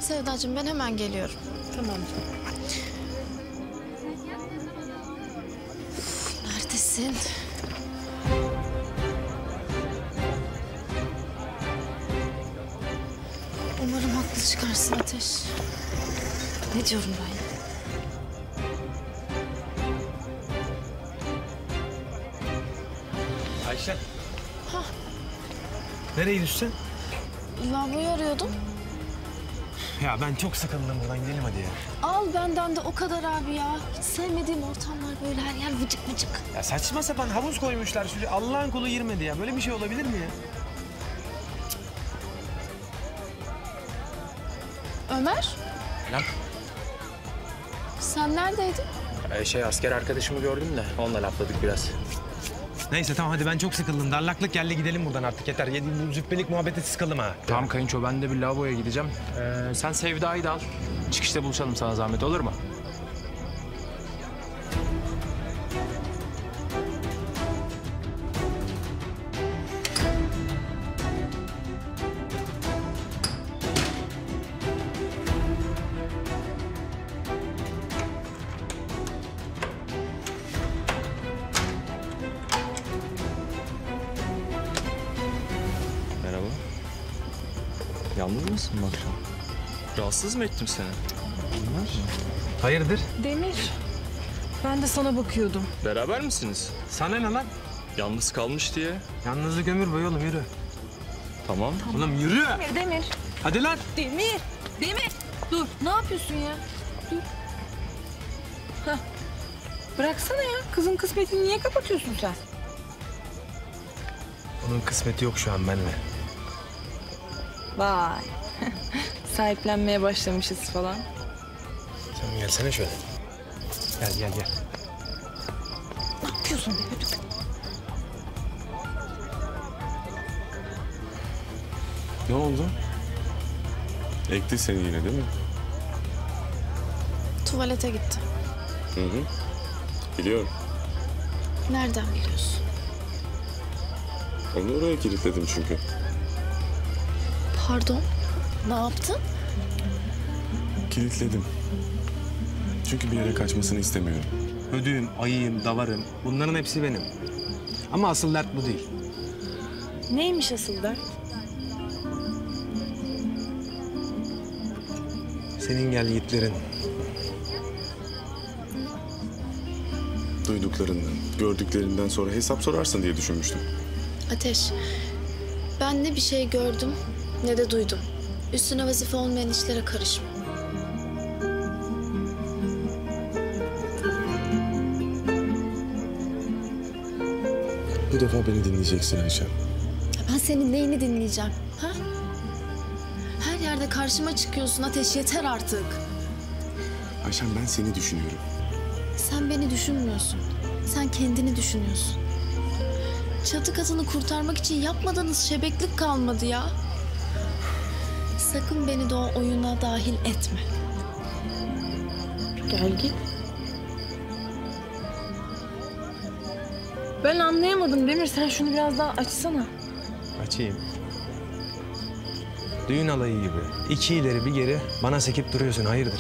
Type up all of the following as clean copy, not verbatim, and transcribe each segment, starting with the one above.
Sevdacığım ben hemen geliyorum. Tamam. Neredesin? Umarım haklı çıkarsın Ateş. Ne diyorum ben ya? Ayşe. Ha. Nereye gidiyorsun sen? Lavaboyu arıyordum. Ya ben çok sıkıldım buradan, gidelim hadi ya. Al benden de o kadar abi ya. Hiç sevmediğim ortamlar böyle her yer vıcık vıcık. Ya saçma sapan havuz koymuşlar şuraya. Allah'ın kulu girmedi ya. Böyle bir şey olabilir mi ya? Ömer, Lan sen neredeydin? asker arkadaşımı gördüm de onunla lafladık biraz. Neyse tamam hadi, ben çok sıkıldım. Darlaklık geldi, gidelim buradan artık yeter. Bu züppelik muhabbete sıkıldım ha. Tamam kayınço, ben de bir lavaboya gideceğim. Sen Sevda'yı da al. Çıkışta buluşalım, sana zahmet olur mu? Merhaba. Yalnız mısın bu akşam? Rahatsız mı ettim seni? Hayırdır? Demir, ben de sana bakıyordum. Beraber misiniz? Sana ne lan? Yalnız kalmış diye. Yalnızlık ömür boyu oğlum, yürü. Tamam. Oğlum yürü. Demir. Hadi lan. Demir, Demir. Dur, ne yapıyorsun ya? Dur. Hah. Bıraksana ya. Kızın kısmetini niye kapatıyorsun sen? Onun kısmeti yok şu an benimle. Vay. Sahiplenmeye başlamışız falan. Sen gelsene şöyle. Gel. Ne yapıyorsun be? Ne oldu? Ekti seni yine değil mi? Tuvalete gitti. Hı. Biliyorum. Nereden biliyorsun? Onu oraya kilitledim çünkü. Pardon, ne yaptın? Kilitledim. Çünkü bir yere kaçmasını istemiyorum. Ödüğüm, ayıyım, davarım. Bunların hepsi benim. Ama asıl dert bu değil. Neymiş asıl dert? Senin gel yiğitlerin. Duyduklarından, gördüklerinden sonra hesap sorarsın diye düşünmüştüm. Ateş, ben ne bir şey gördüm ne de duydum. Üstüne vazife olmayan işlere karışma. Bu defa beni dinleyeceksin Ayşe. Ya ben senin neyini dinleyeceğim, ha? Her yerde karşıma çıkıyorsun Ateş, yeter artık. Ayşem, ben seni düşünüyorum. Sen beni düşünmüyorsun. Sen kendini düşünüyorsun. Çatı katını kurtarmak için yapmadığınız şebeklik kalmadı ya. Sakın beni de o oyuna dahil etme. Gel git. Ben anlayamadım Demir. Sen şunu biraz daha açsana. Açayım. Düğün alayı gibi. 2 ileri bir geri bana sekip duruyorsun. Hayırdır?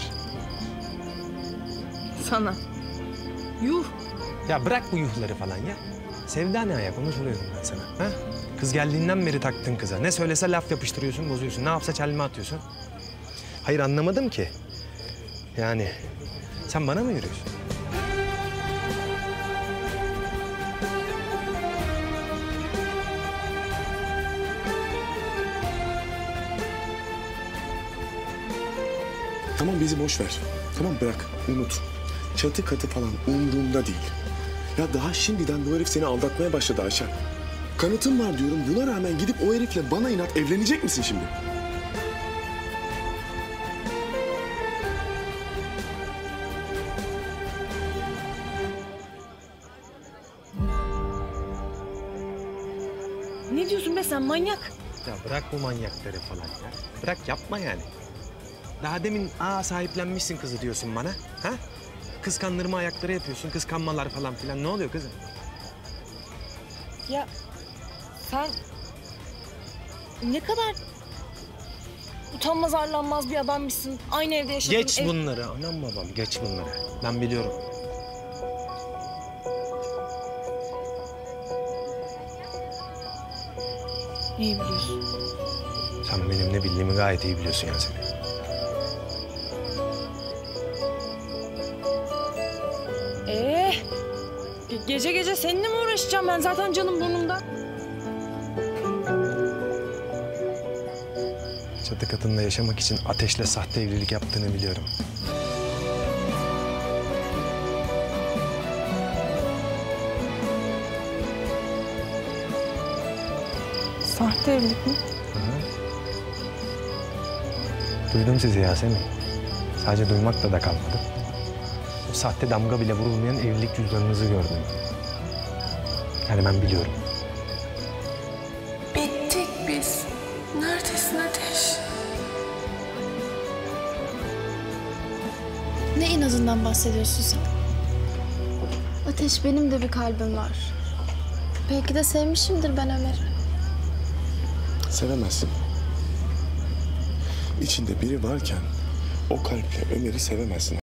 Sana. Yuh. Ya bırak bu yuhları falan ya. Sevda ne ayak, onu soruyorum ben sana. Ha? Kız geldiğinden beri taktın kıza. Ne söylese laf yapıştırıyorsun, bozuyorsun. Ne yapsa çelme atıyorsun. Hayır, anlamadım ki. Yani sen bana mı yürüyorsun? Tamam, bizi boş ver. Tamam, bırak, unut. Çatı katı falan umurumda değil. Ya daha şimdiden bu herif seni aldatmaya başladı Ayşe. Kanıtım var diyorum. Buna rağmen gidip o herifle bana inat evlenecek misin şimdi? Ne diyorsun be sen manyak? Ya bırak bu manyakları falan ya. Bırak, yapma yani. Daha demin sahiplenmişsin kızı diyorsun bana. Ha? Kıskandırma ayakları yapıyorsun, kıskanmalar falan filan. Ne oluyor kızım? Ya sen ne kadar Utanmaz arlanmaz bir adammışsın. Aynı evde yaşadığın Geç bunları anam babam, geç bunları. Ben biliyorum. Neyi biliyorsun? Sen benim ne bildiğimi gayet iyi biliyorsun Yasemin. Gece gece seninle mi uğraşacağım ben? Zaten canım burnumda. Çatı katında yaşamak için Ateş'le sahte evlilik yaptığını biliyorum. Sahte evlilik mi? Duydum sizi Yasemin. Sadece duymakla da kalmadı. O sahte damga bile vurulmayan evlilik cüzdanınızı gördüm. Yani ben biliyorum. Bittik biz. Neredesin Ateş? Ne inadından bahsediyorsun sen? Ateş, benim de bir kalbim var. Belki de sevmişimdir ben Ömer'i. Sevemezsin. İçinde biri varken o kalple Ömer'i sevemezsin.